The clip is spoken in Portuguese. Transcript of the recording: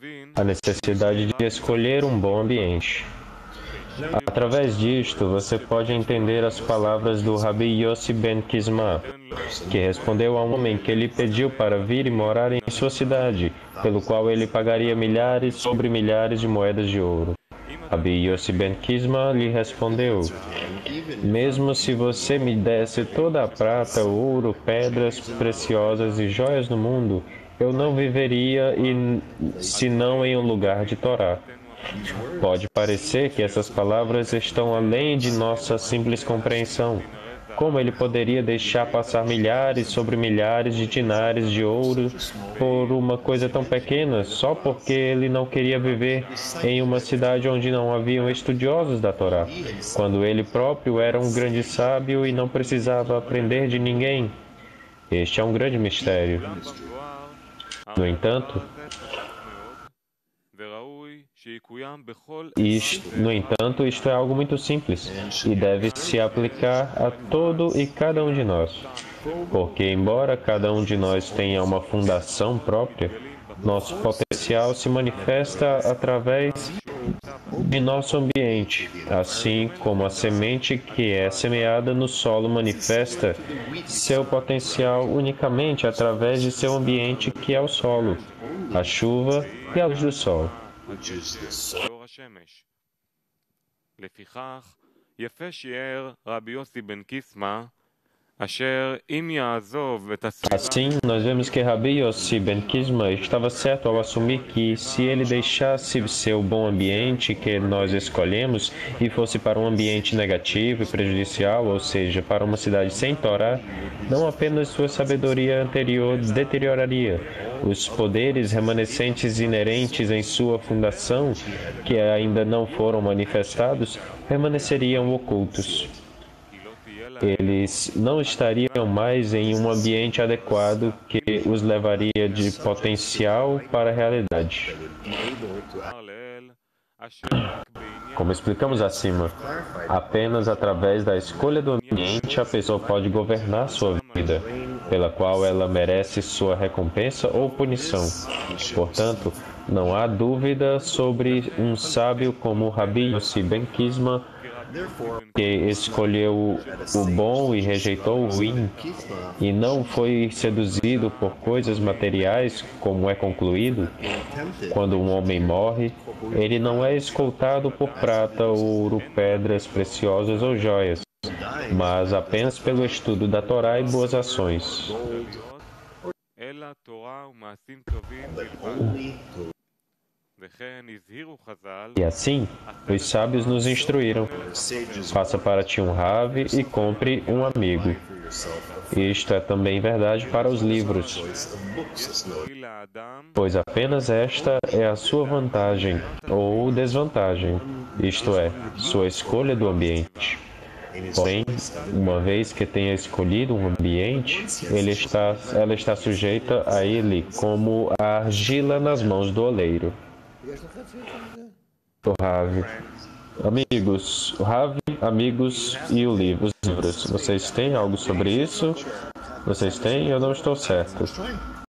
a necessidade de escolher um bom ambiente. Através disto, você pode entender as palavras do Rabi Yossi ben Kisma, que respondeu a um homem que lhe pediu para vir e morar em sua cidade, pelo qual ele pagaria milhares sobre milhares de moedas de ouro. Rabi Yossi ben Kisma lhe respondeu: mesmo se você me desse toda a prata, ouro, pedras preciosas e joias do mundo, eu não viveria senão em um lugar de Torá. Pode parecer que essas palavras estão além de nossa simples compreensão. Como ele poderia deixar passar milhares sobre milhares de dinares de ouro por uma coisa tão pequena, só porque ele não queria viver em uma cidade onde não haviam estudiosos da Torá, quando ele próprio era um grande sábio e não precisava aprender de ninguém? Este é um grande mistério. No entanto, isto é algo muito simples e deve se aplicar a todo e cada um de nós. Porque, embora cada um de nós tenha uma fundação própria, nosso potencial se manifesta através de nosso ambiente, assim como a semente que é semeada no solo manifesta seu potencial unicamente através de seu ambiente, que é o solo, a chuva e a luz do sol. Assim, nós vemos que Rabi Yossi ben Kisma estava certo ao assumir que, se ele deixasse seu bom ambiente que nós escolhemos e fosse para um ambiente negativo e prejudicial, ou seja, para uma cidade sem Torá, não apenas sua sabedoria anterior deterioraria, os poderes remanescentes inerentes em sua fundação, que ainda não foram manifestados, permaneceriam ocultos. Eles não estariam mais em um ambiente adequado que os levaria de potencial para a realidade. Como explicamos acima, apenas através da escolha do ambiente a pessoa pode governar sua vida, pela qual ela merece sua recompensa ou punição. Portanto, não há dúvida sobre um sábio como Rabi Yossi ben Kisma, que escolheu o bom e rejeitou o ruim, e não foi seduzido por coisas materiais, como é concluído. Quando um homem morre, ele não é escoltado por prata, ouro, pedras preciosas ou joias, mas apenas pelo estudo da Torá e boas ações. E assim, os sábios nos instruíram: faça para ti um Rav e compre um amigo. Isto é também verdade para os livros, pois apenas esta é a sua vantagem ou desvantagem, isto é, sua escolha do ambiente. Porém, uma vez que tenha escolhido um ambiente, ela está sujeita a ele como a argila nas mãos do oleiro. O Rav. Amigos, o Rav, amigos e os livros. Vocês têm algo sobre isso? Vocês têm? Eu não estou certo.